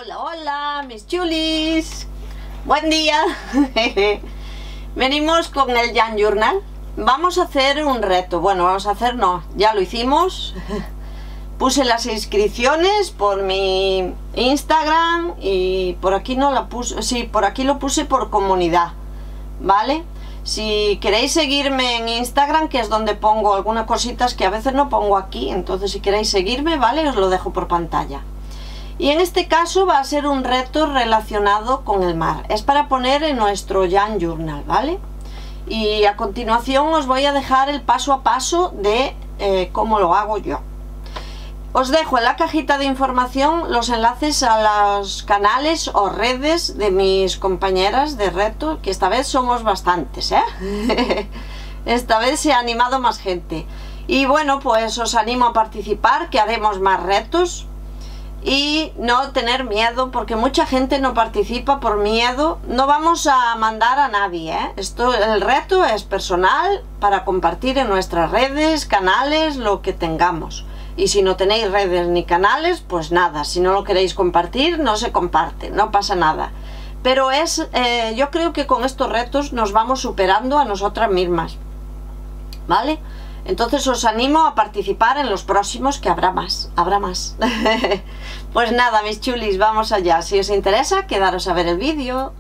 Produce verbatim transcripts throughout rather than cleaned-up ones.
Hola, hola, mis chulis. Buen día. Venimos con el Jan Journal. Vamos a hacer un reto. Bueno, vamos a hacer, no, ya lo hicimos. Puse las inscripciones por mi Instagram y por aquí no la puse. Sí, por aquí lo puse por comunidad, ¿vale? Si queréis seguirme en Instagram, que es donde pongo algunas cositas que a veces no pongo aquí, entonces si queréis seguirme, ¿vale? Os lo dejo por pantalla. Y en este caso va a ser un reto relacionado con el mar. Es para poner en nuestro Jan Journal, ¿vale? Y a continuación os voy a dejar el paso a paso de eh, cómo lo hago yo. Os dejo en la cajita de información los enlaces a los canales o redes de mis compañeras de reto, que esta vez somos bastantes, ¿eh? Esta vez se ha animado más gente. Y bueno, pues os animo a participar, que haremos más retos. Y no tener miedo, porque mucha gente no participa por miedo. No vamos a mandar a nadie, ¿eh? Esto, el reto es personal para compartir en nuestras redes, canales, lo que tengamos. Y si no tenéis redes ni canales, pues nada, si no lo queréis compartir, no se comparte, no pasa nada. Pero es, eh, yo creo que con estos retos nos vamos superando a nosotras mismas, ¿vale? Entonces os animo a participar en los próximos, que habrá más, habrá más. Pues nada, mis chulis, vamos allá. Si os interesa, quedaros a ver el vídeo.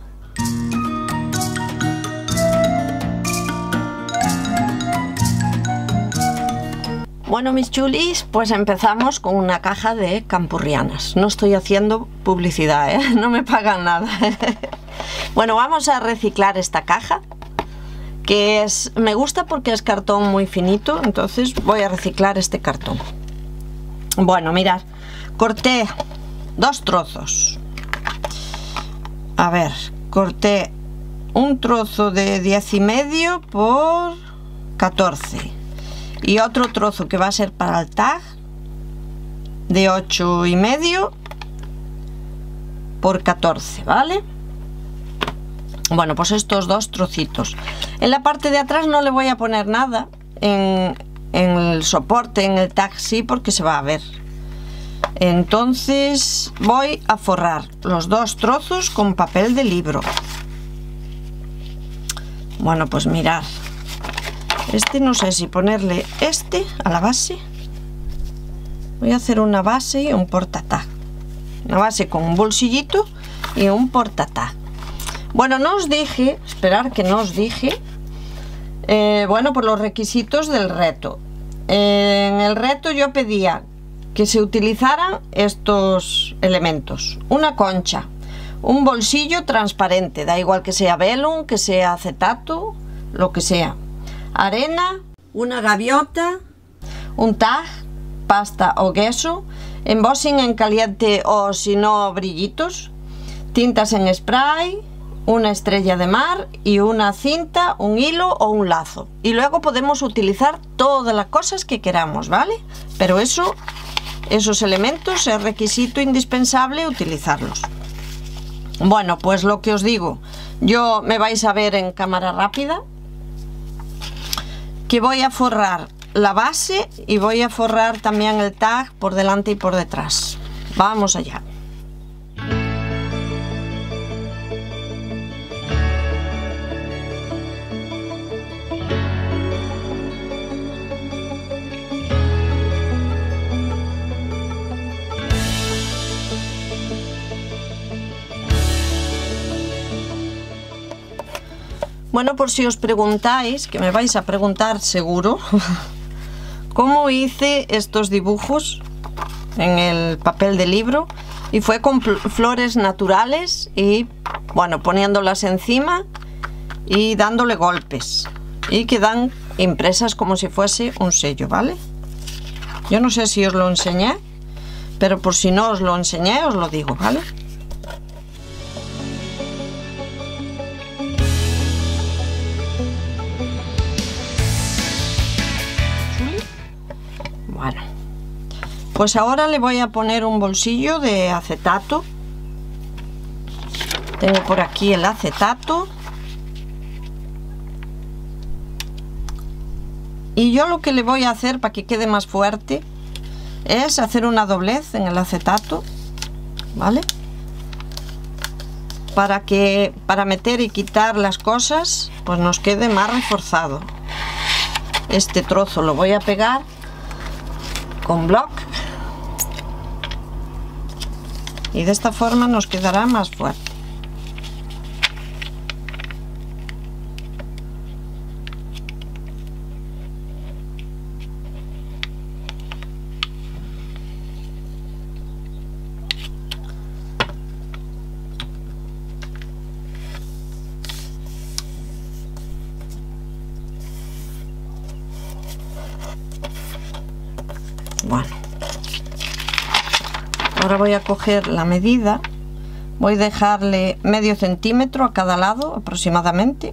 Bueno, mis chulis, pues empezamos con una caja de campurrianas. No estoy haciendo publicidad, ¿eh? No me pagan nada. Bueno, vamos a reciclar esta caja, que es, me gusta porque es cartón muy finito, entonces voy a reciclar este cartón. Bueno, mirad, corté dos trozos. A ver, corté un trozo de diez y medio por catorce y otro trozo que va a ser para el tag de ocho y medio por catorce, ¿vale? Bueno, pues estos dos trocitos. En la parte de atrás no le voy a poner nada. En, en el soporte, en el tag sí, porque se va a ver. Entonces voy a forrar los dos trozos con papel de libro. Bueno, pues mirad. Este no sé si ponerle este a la base. Voy a hacer una base y un portatag. Una base con un bolsillito y un portatag. Bueno, no os dije, esperar que no os dije, eh, bueno, por los requisitos del reto. Eh, en el reto yo pedía que se utilizaran estos elementos. Una concha, un bolsillo transparente, da igual que sea velum, que sea acetato, lo que sea. Arena, una gaviota, un tag, pasta o queso, embossing en caliente o si no brillitos, tintas en spray, una estrella de mar y una cinta, un hilo o un lazo. Y luego podemos utilizar todas las cosas que queramos, ¿vale? Pero eso, esos elementos es requisito indispensable utilizarlos. Bueno, pues lo que os digo, yo me vais a ver en cámara rápida, que voy a forrar la base y voy a forrar también el tag por delante y por detrás. Vamos allá. Bueno, por si os preguntáis, que me vais a preguntar seguro, cómo hice estos dibujos en el papel de libro, y fue con flores naturales y, bueno, poniéndolas encima y dándole golpes, y quedan impresas como si fuese un sello, ¿vale? Yo no sé si os lo enseñé, pero por si no os lo enseñé, os lo digo, ¿vale? Bueno, pues ahora le voy a poner un bolsillo de acetato. Tengo por aquí el acetato. Y yo lo que le voy a hacer para que quede más fuerte es hacer una doblez en el acetato, ¿vale? para que para meter y quitar las cosas pues nos quede más reforzado. Este trozo lo voy a pegar con block y de esta forma nos quedará más fuerte. Bueno, ahora voy a coger la medida, voy a dejarle medio centímetro a cada lado aproximadamente.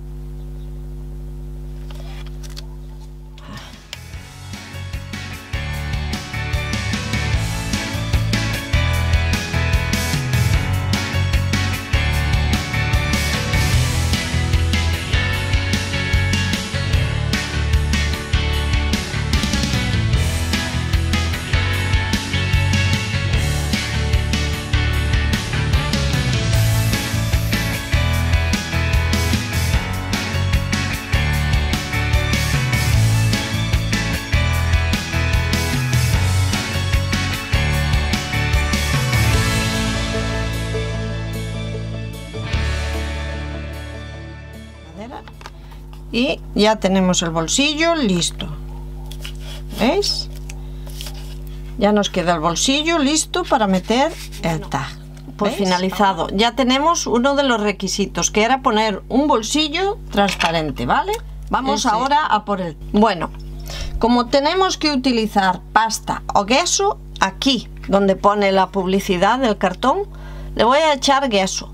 Y ya tenemos el bolsillo listo. ¿Veis? Ya nos queda el bolsillo listo para meter el tag. Por finalizado, ya tenemos uno de los requisitos, que era poner un bolsillo transparente, ¿vale? Vamos Ese. ahora a por el... Bueno, como tenemos que utilizar pasta o queso, aquí donde pone la publicidad del cartón, le voy a echar queso.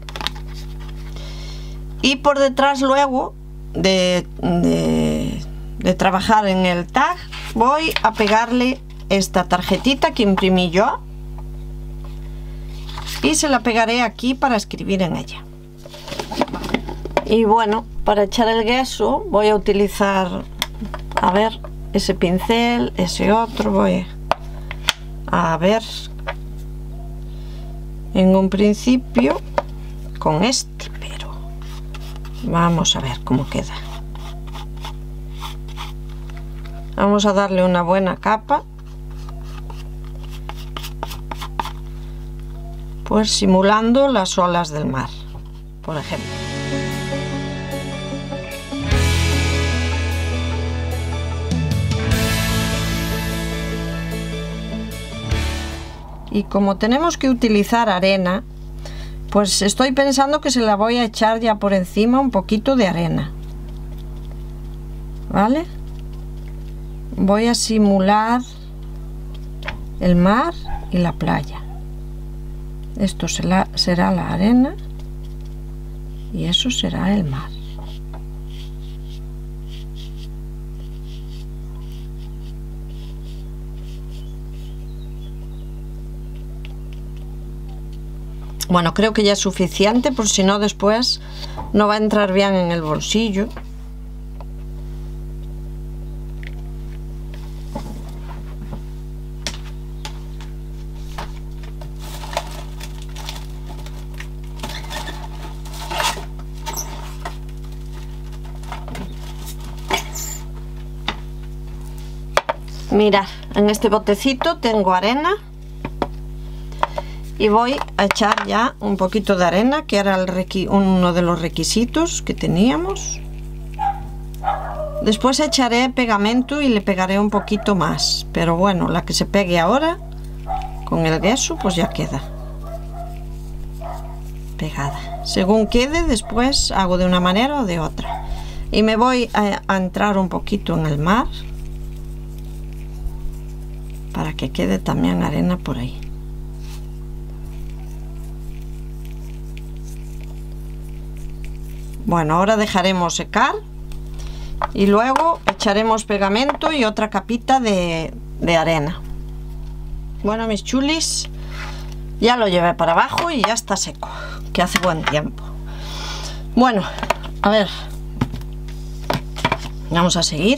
Y por detrás luego de, de, de trabajar en el tag, voy a pegarle esta tarjetita que imprimí yo. Y se la pegaré aquí para escribir en ella. Y bueno, para echar el queso voy a utilizar, a ver, ese pincel, ese otro, voy a ver, en un principio con este, pero vamos a ver cómo queda. Vamos a darle una buena capa, pues simulando las olas del mar, por ejemplo. Y como tenemos que utilizar arena, pues estoy pensando que se la voy a echar ya por encima un poquito de arena, ¿vale? Voy a simular el mar y la playa. Esto será, será la arena y eso será el mar. Bueno, creo que ya es suficiente, por si no después no va a entrar bien en el bolsillo. Mirad, en este botecito tengo arena y voy a echar ya un poquito de arena, que era el requi- uno de los requisitos que teníamos. Después echaré pegamento y le pegaré un poquito más, pero bueno, la que se pegue ahora con el queso pues ya queda pegada. Según quede, después hago de una manera o de otra. Y me voy a, a entrar un poquito en el mar para que quede también arena por ahí. Bueno, ahora dejaremos secar y luego echaremos pegamento y otra capita de, de arena. Bueno, mis chulis, ya lo llevé para abajo y ya está seco, que hace buen tiempo. Bueno, a ver, vamos a seguir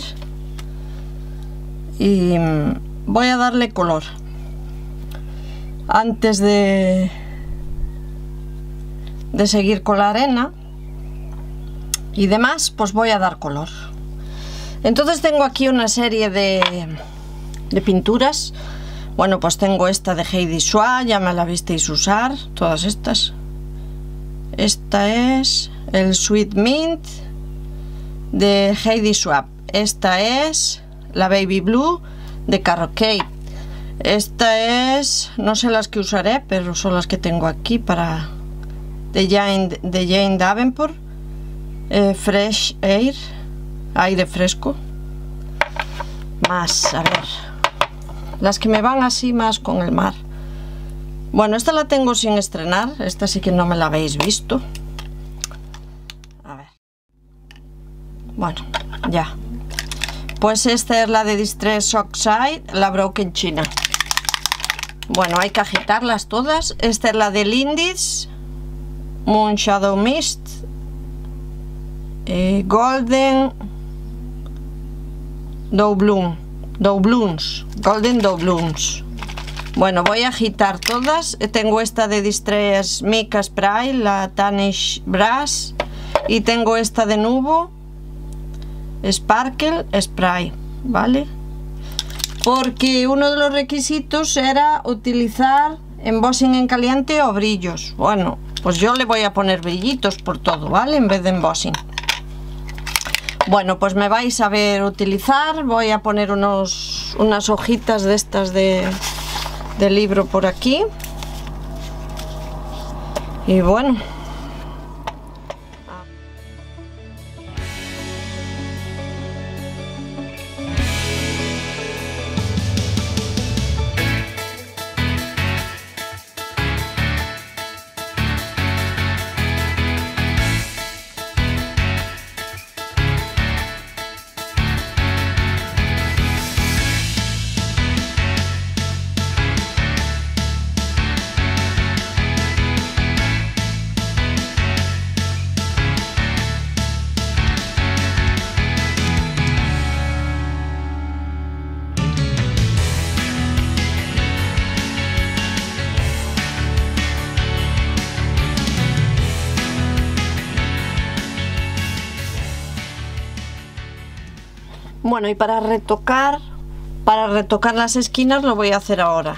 y voy a darle color. Antes de, de seguir con la arena y demás, pues voy a dar color. Entonces tengo aquí una serie de, de pinturas. Bueno, pues tengo esta de Heidi Swapp, ya me la visteis usar, todas estas. Esta es el Sweet Mint de Heidi Swapp. Esta es la Baby Blue de Carol Kate. Esta es, no sé las que usaré, pero son las que tengo aquí para de Jane, de Jane Davenport. Eh, Fresh Air, aire fresco. Más, a ver, las que me van así más con el mar. Bueno, esta la tengo sin estrenar, esta sí que no me la habéis visto. A ver. Bueno, ya. Pues esta es la de Distress Oxide, la Broken China. Bueno, hay que agitarlas todas. Esta es la de Lindis, Moon Shadow Mist, eh, Golden Doubloon, Doubloons, Golden Doubloons. Bueno, voy a agitar todas. Tengo esta de Distress Mica Spray, la Tannish Brass, y tengo esta de Nubo Sparkle Spray, ¿vale? Porque uno de los requisitos era utilizar embossing en caliente o brillos. Bueno, pues yo le voy a poner brillitos por todo, ¿vale? En vez de embossing. Bueno, pues me vais a ver utilizar. Voy a poner unos, unas hojitas de estas de, de libro por aquí. Y bueno. Bueno, y para retocar, para retocar las esquinas lo voy a hacer ahora,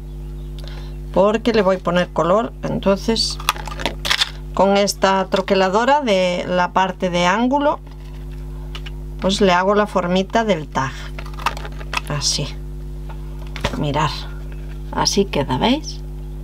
porque le voy a poner color. Entonces, con esta troqueladora de la parte de ángulo, pues le hago la formita del tag, así. Mirad, así queda, ¿veis?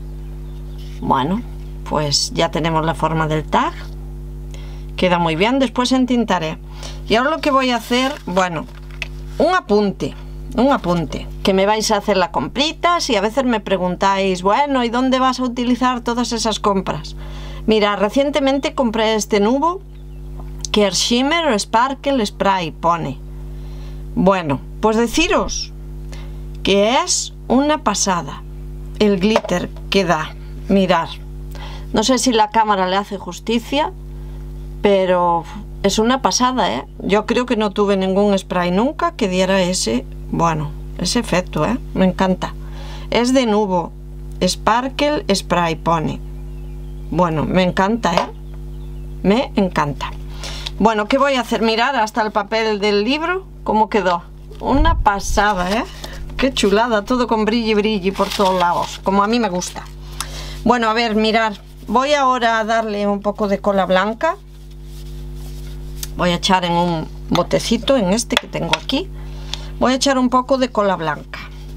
Bueno, pues ya tenemos la forma del tag, queda muy bien. Después entintaré. Y ahora lo que voy a hacer, bueno, un apunte, un apunte, que me vais a hacer la comprita. Si a veces me preguntáis, bueno, ¿y dónde vas a utilizar todas esas compras? Mira, recientemente compré este Nubo, que es Shimmer Sparkle Spray, pone. Bueno, pues deciros que es una pasada el glitter que da. Mirad, no sé si la cámara le hace justicia, pero es una pasada, ¿eh? Yo creo que no tuve ningún spray nunca que diera ese, bueno, ese efecto, ¿eh? Me encanta. Es de Nubo Sparkle Spray, pone. Bueno, me encanta, ¿eh? Me encanta. Bueno, ¿qué voy a hacer? Mirar hasta el papel del libro cómo quedó. Una pasada, ¿eh? Qué chulada, todo con brilli brilli por todos lados, como a mí me gusta. Bueno, a ver, mirar. Voy ahora a darle un poco de cola blanca. Voy a echar en un botecito, en este que tengo aquí. Voy a echar un poco de cola blanca.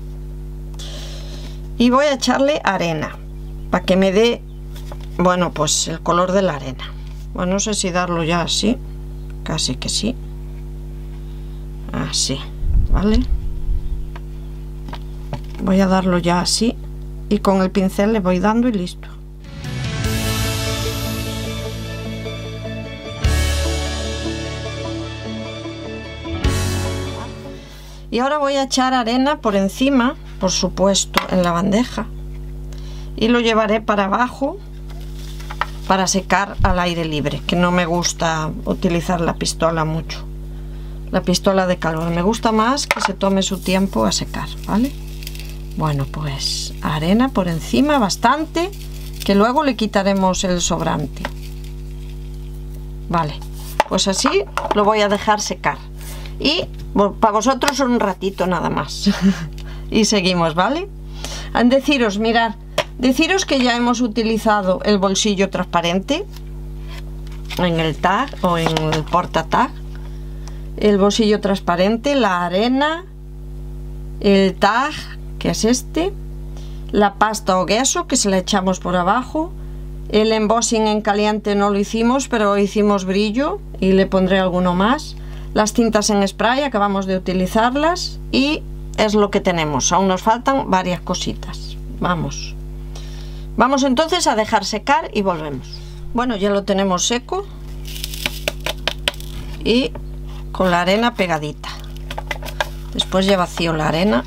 Y voy a echarle arena, para que me dé, bueno, pues el color de la arena. Bueno, no sé si darlo ya así. Casi que sí. Así, ¿vale? Voy a darlo ya así. Y con el pincel le voy dando y listo. Y ahora voy a echar arena por encima, por supuesto, en la bandeja. Y lo llevaré para abajo para secar al aire libre, que no me gusta utilizar la pistola mucho. La pistola de calor. Me gusta más que se tome su tiempo a secar, ¿vale? Bueno, pues arena por encima bastante que luego le quitaremos el sobrante. Vale, pues así lo voy a dejar secar. Y bueno, para vosotros un ratito nada más. Y seguimos, ¿vale? Deciros, mirad, deciros que ya hemos utilizado el bolsillo transparente en el tag o en el porta tag, el bolsillo transparente, la arena, el tag, que es este, la pasta o queso que se la echamos por abajo, el embossing en caliente no lo hicimos, pero hicimos brillo y le pondré alguno más, las tintas en spray, acabamos de utilizarlas y es lo que tenemos. Aún nos faltan varias cositas. Vamos. Vamos entonces a dejar secar y volvemos. Bueno, ya lo tenemos seco y con la arena pegadita. Después ya vacío la arena.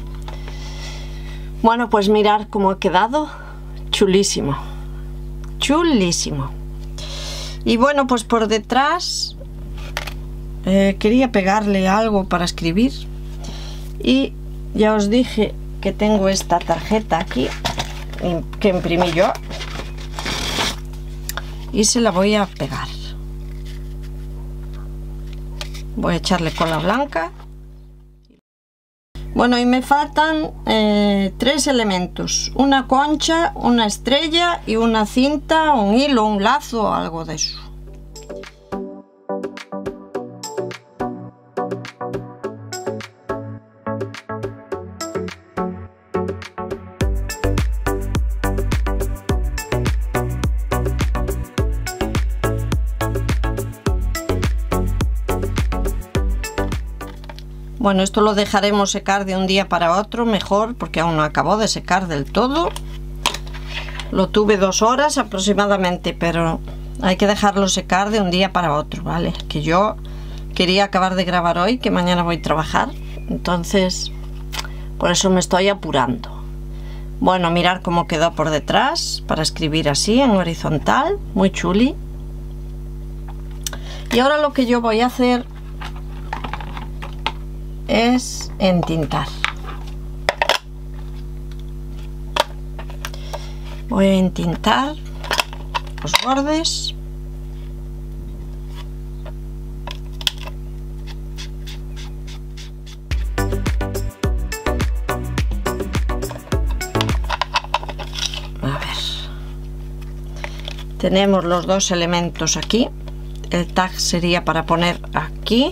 Bueno, pues mirad cómo ha quedado. Chulísimo. Chulísimo. Y bueno, pues por detrás eh, quería pegarle algo para escribir. Y ya os dije que tengo esta tarjeta aquí que imprimí yo y se la voy a pegar. Voy a echarle cola blanca. Bueno, y me faltan eh, tres elementos: una concha, una estrella y una cinta, un hilo, un lazo o algo de eso. Bueno, esto lo dejaremos secar de un día para otro, mejor, porque aún no acabó de secar del todo. Lo tuve dos horas aproximadamente, pero hay que dejarlo secar de un día para otro, ¿vale? Que yo quería acabar de grabar hoy, que mañana voy a trabajar, entonces por eso me estoy apurando. Bueno, mirar cómo quedó por detrás, para escribir así, en horizontal, muy chuli. Y ahora lo que yo voy a hacer es entintar. Voy a entintar los bordes. A ver, tenemos los dos elementos aquí. El tag sería para poner aquí.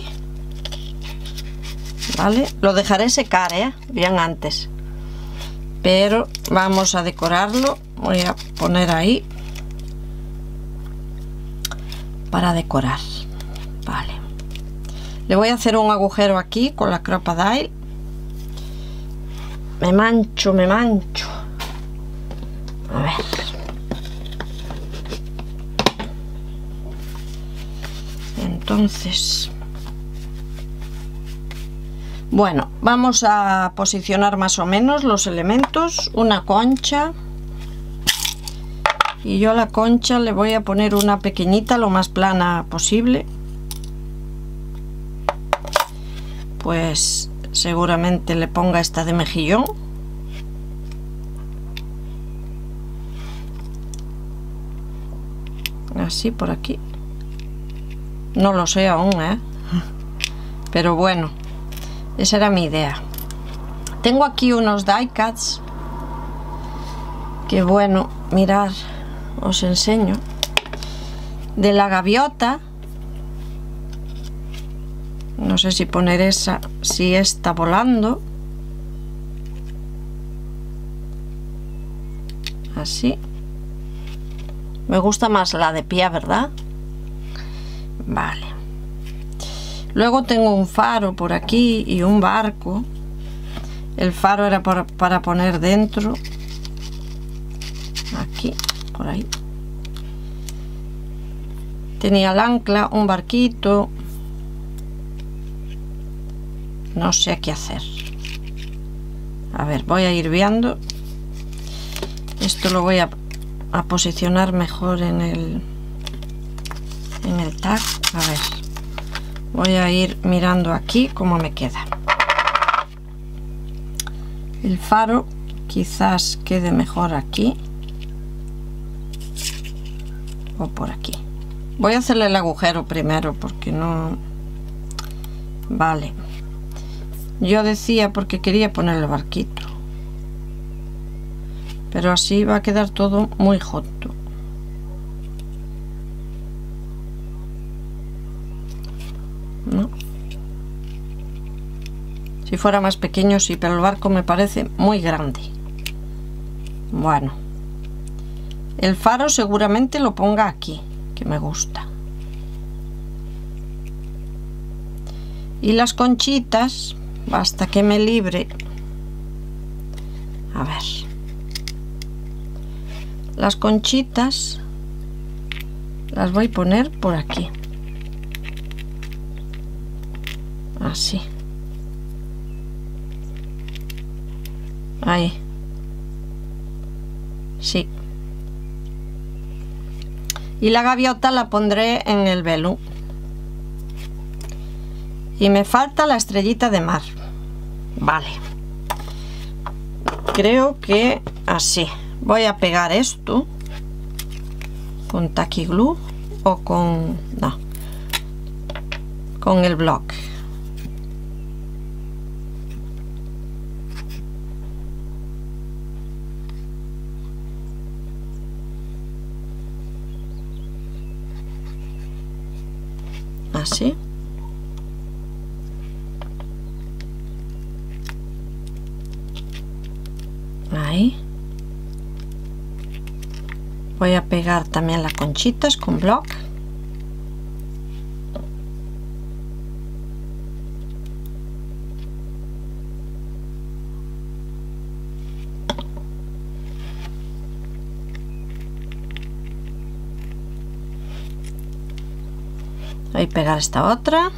¿Vale? Lo dejaré secar, ¿eh? Bien antes, pero vamos a decorarlo. Voy a poner ahí para decorar. Vale, le voy a hacer un agujero aquí con la Crop-A-Dile. Me mancho, me mancho. A ver. Entonces, bueno, vamos a posicionar más o menos los elementos. Una concha, y yo a la concha le voy a poner una pequeñita, lo más plana posible. Pues seguramente le ponga esta de mejillón. Así por aquí. No lo sé aún, ¿eh? Pero bueno, esa era mi idea. Tengo aquí unos die cuts que, bueno, mirad, os enseño. De la gaviota. No sé si poner esa, si está volando. Así. Me gusta más la de pie, ¿verdad? Vale. Luego tengo un faro por aquí y un barco. El faro era para, para poner dentro. Aquí, por ahí. Tenía el ancla, un barquito. No sé qué hacer. A ver, voy a ir viendo. Esto lo voy a, a posicionar mejor en el en el tag. A ver, voy a ir mirando aquí cómo me queda. El faro quizás quede mejor aquí. o por aquí. Voy a hacerle el agujero primero porque no... Vale. Yo decía porque quería poner el barquito, pero así va a quedar todo muy junto. ¿No? Si fuera más pequeño sí, pero el barco me parece muy grande. Bueno, el faro seguramente lo ponga aquí, que me gusta. Y las conchitas, basta que me libre. A ver. Las conchitas las voy a poner por aquí. Así. Ahí. Sí. Y la gaviota la pondré en el velo. Y me falta la estrellita de mar. Vale. Creo que así. Voy a pegar esto con tacky glue o con... no. Con el block. Así. Ahí. Voy a pegar también las conchitas con block. Voy a pegar esta otra.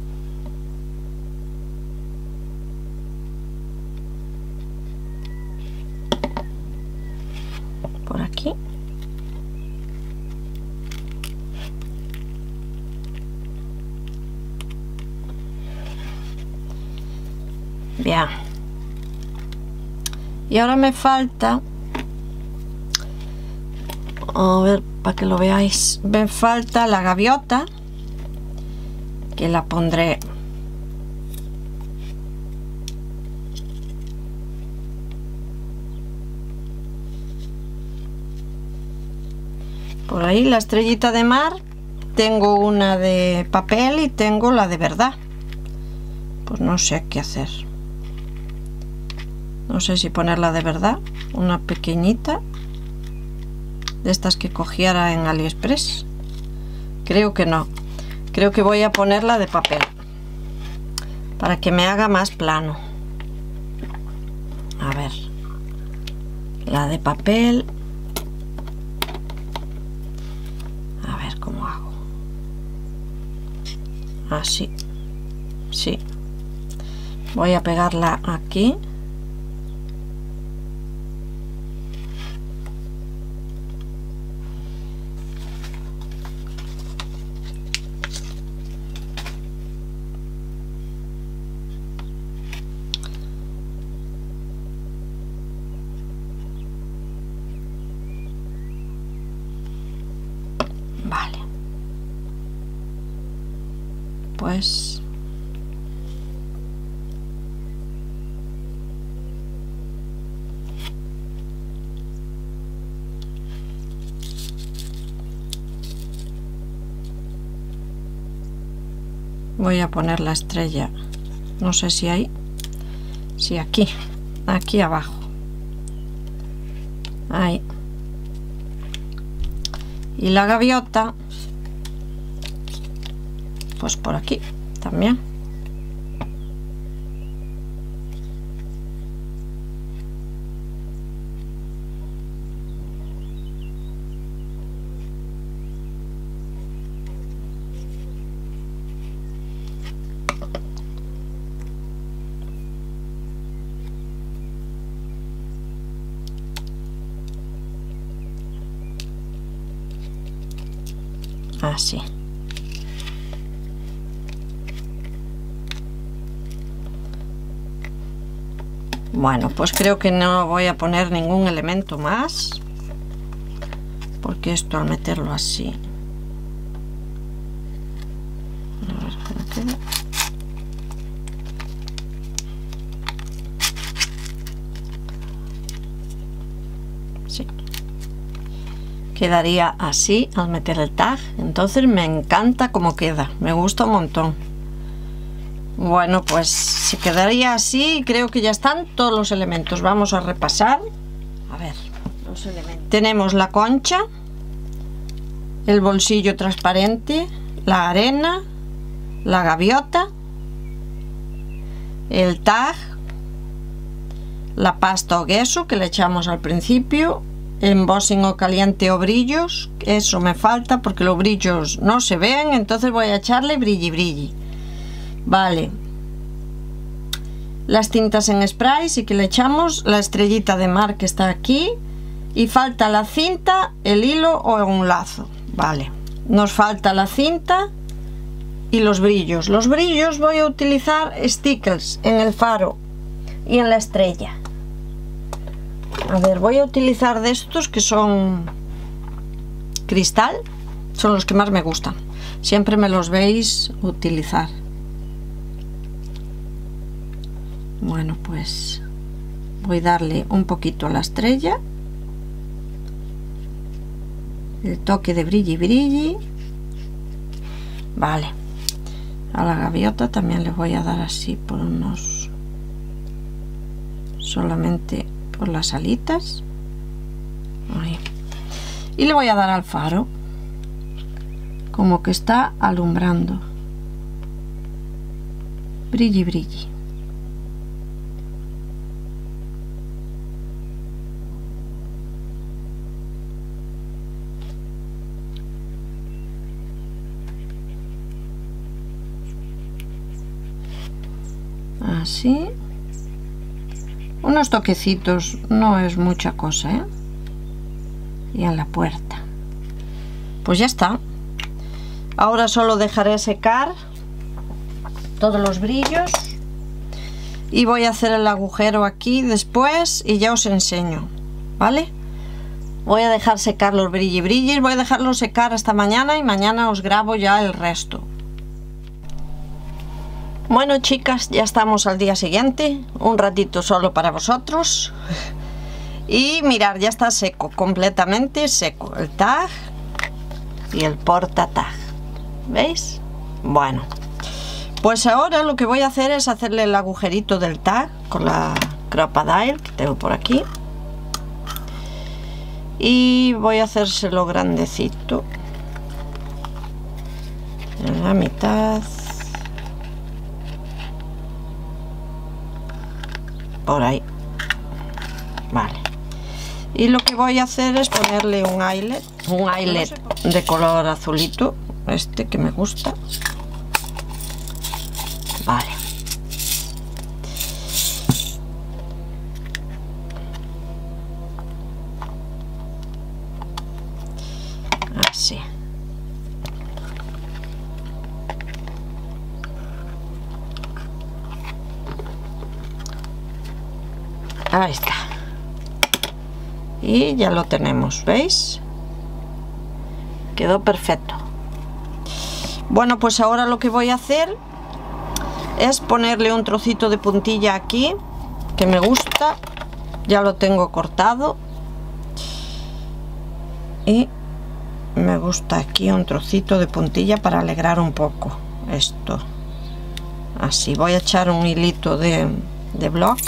Por aquí. Bien. Y ahora me falta, a ver, para que lo veáis, me falta la gaviota, que la pondré por ahí. La estrellita de mar, tengo una de papel y tengo la de verdad. Pues no sé qué hacer. No sé si ponerla de verdad, una pequeñita, de estas que cogiera en AliExpress. Creo que no. Creo que voy a ponerla de papel, para que me haga más plano. A ver. La de papel. A ver cómo hago. Así. Sí. Voy a pegarla aquí. Vale. Pues voy a poner la estrella, no sé si hay, si aquí, aquí abajo, ahí. Y la gaviota, pues por aquí también. Así. Bueno, pues creo que no voy a poner ningún elemento más, porque esto al meterlo así, a ver qué me queda. Sí, quedaría así al meter el tag. Entonces me encanta cómo queda, me gusta un montón. Bueno, pues se quedaría así. Creo que ya están todos los elementos. Vamos a repasar. A ver, los elementos. Tenemos la concha, el bolsillo transparente, la arena, la gaviota, el tag, la pasta o queso que le echamos al principio, embossing o caliente o brillos. Eso me falta porque los brillos no se ven, entonces voy a echarle brilli brilli. Vale, las tintas en spray, sí que le echamos la estrellita de mar que está aquí, y falta la cinta, el hilo o un lazo. Vale, nos falta la cinta y los brillos. Los brillos voy a utilizar stickers en el faro y en la estrella. A ver, voy a utilizar de estos que son cristal, son los que más me gustan, siempre me los veis utilizar. Bueno, pues voy a darle un poquito a la estrella, el toque de brilli brilli. Vale, a la gaviota también le voy a dar así por unos, solamente por las alitas. Ahí. Y le voy a dar al faro, como que está alumbrando, brilli brilli. Así, unos toquecitos, no es mucha cosa, ¿eh? Y en la puerta. Pues ya está. Ahora solo dejaré secar todos los brillos y voy a hacer el agujero aquí después y ya os enseño, ¿vale? Voy a dejar secar los brilli brillis, voy a dejarlos secar hasta mañana y mañana os grabo ya el resto. Bueno, chicas, ya estamos al día siguiente, un ratito solo para vosotros. Y mirar, ya está seco, completamente seco el tag y el porta tag, ¿veis? Bueno, pues ahora lo que voy a hacer es hacerle el agujerito del tag con la Crop-A-Dile que tengo por aquí, y voy a hacérselo grandecito en la mitad, por ahí. Vale, y lo que voy a hacer es ponerle un eyelet, un eyelet de color azulito, este que me gusta. Vale, así. Ahí está. Y ya lo tenemos, ¿veis? Quedó perfecto. Bueno, pues ahora lo que voy a hacer es ponerle un trocito de puntilla aquí, que me gusta. Ya lo tengo cortado. Y me gusta aquí un trocito de puntilla para alegrar un poco esto. Así, voy a echar un hilito de, de block.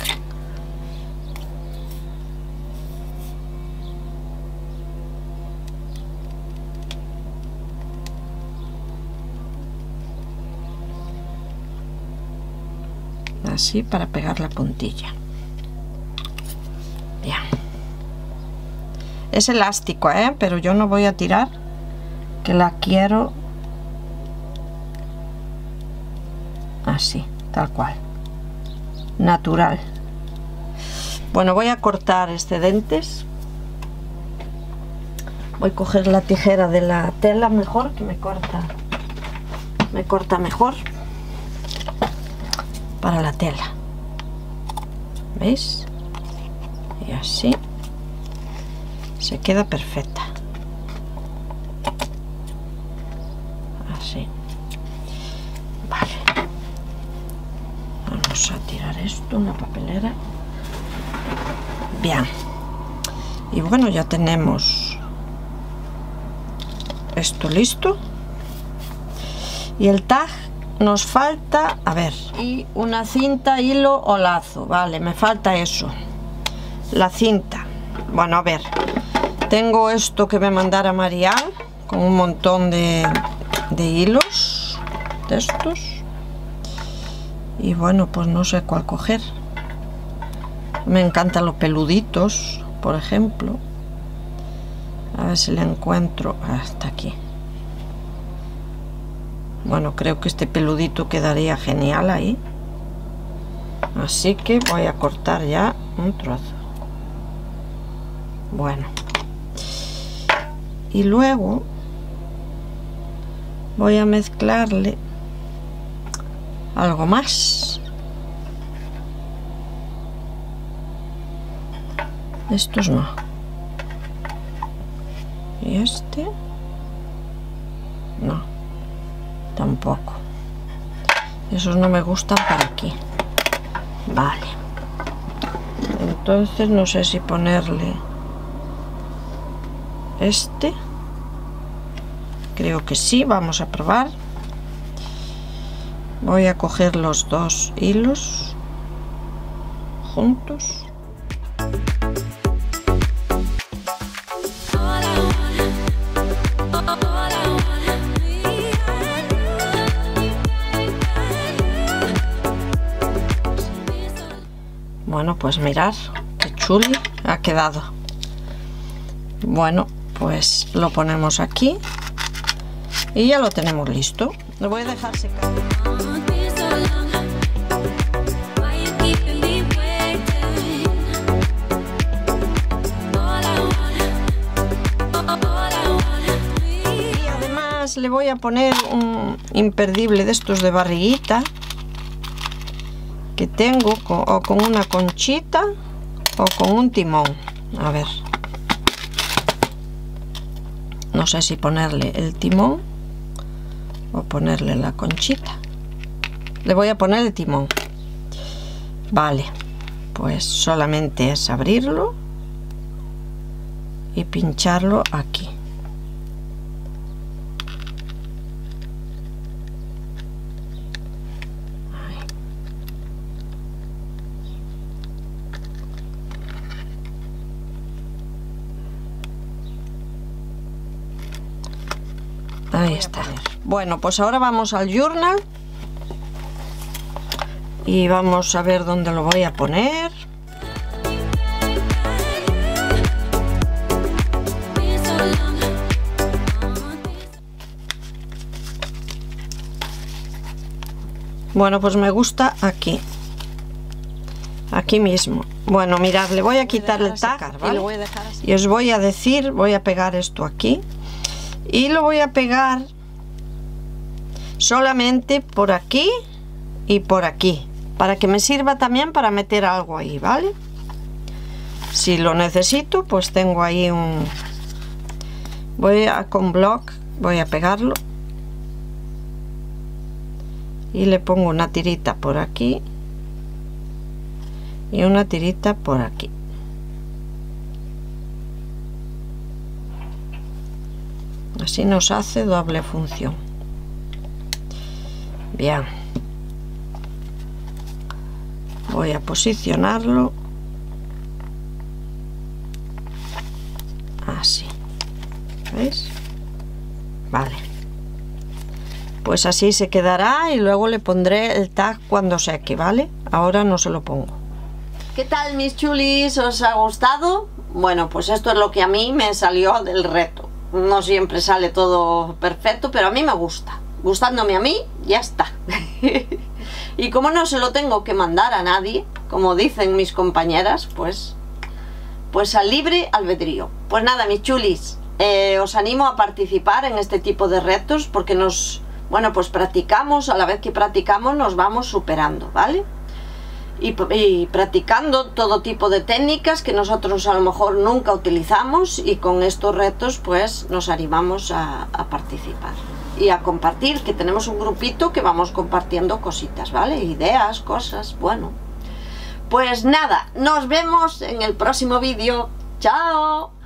Así, para pegar la puntilla. Bien, es elástico, ¿eh? Pero yo no voy a tirar, que la quiero así, tal cual, natural. Bueno, voy a cortar excedentes. Voy a coger la tijera de la tela mejor, que me corta me corta mejor para la tela, ¿veis? Y así se queda perfecta. vamos a tirar esto, una papelera. Bien. Y bueno, ya tenemos esto listo. Y el tag nos falta, a ver, y una cinta, hilo o lazo. Vale, me falta eso. La cinta. Bueno, a ver. Tengo esto que me mandara Marial con un montón de, de hilos de estos. Y bueno, pues no sé cuál coger. Me encantan los peluditos, por ejemplo. A ver si le encuentro. Hasta aquí. Bueno, creo que este peludito quedaría genial ahí. Así que voy a cortar ya un trozo. Bueno. Y luego voy a mezclarle algo más. Estos no. Y este no. Tampoco. Esos no me gustan para aquí. Vale. Entonces no sé si ponerle este. Creo que sí. Vamos a probar. Voy a coger los dos hilos juntos. Bueno, pues mirad qué chuli ha quedado. Bueno, pues lo ponemos aquí y ya lo tenemos listo. Lo voy a dejar secar. Y además le voy a poner un imperdible de estos de barriguita que tengo, con, o con una conchita o con un timón. A ver, no sé si ponerle el timón o ponerle la conchita. Le voy a poner el timón. Vale, pues solamente es abrirlo y pincharlo aquí. Ahí está. Bueno, pues ahora vamos al journal y vamos a ver dónde lo voy a poner. Bueno, pues me gusta aquí. Aquí mismo. Bueno, mirad, le voy a quitar el tag, ¿vale? Y os voy a decir, voy a pegar esto aquí. Y lo voy a pegar solamente por aquí y por aquí, para que me sirva también para meter algo ahí, ¿vale? Si lo necesito, pues tengo ahí un... Voy a con block, voy a pegarlo y le pongo una tirita por aquí y una tirita por aquí. Así nos hace doble función. Bien. Voy a posicionarlo así. ¿Veis? Vale. Pues así se quedará y luego le pondré el tag cuando seque, ¿vale? Ahora no se lo pongo. ¿Qué tal, mis chulis? ¿Os ha gustado? Bueno, pues esto es lo que a mí me salió del reto. No siempre sale todo perfecto, pero a mí me gusta. Gustándome a mí, ya está. Y como no se lo tengo que mandar a nadie, como dicen mis compañeras, pues, pues al libre albedrío. Pues nada, mis chulis, eh, os animo a participar en este tipo de retos porque nos, bueno, pues practicamos, a la vez que practicamos nos vamos superando, ¿vale? Y, y practicando todo tipo de técnicas que nosotros a lo mejor nunca utilizamos, y con estos retos pues nos animamos a, a participar. y a compartir, que tenemos un grupito que vamos compartiendo cositas, ¿vale? Ideas, cosas, bueno. Pues nada, nos vemos en el próximo vídeo. ¡Chao!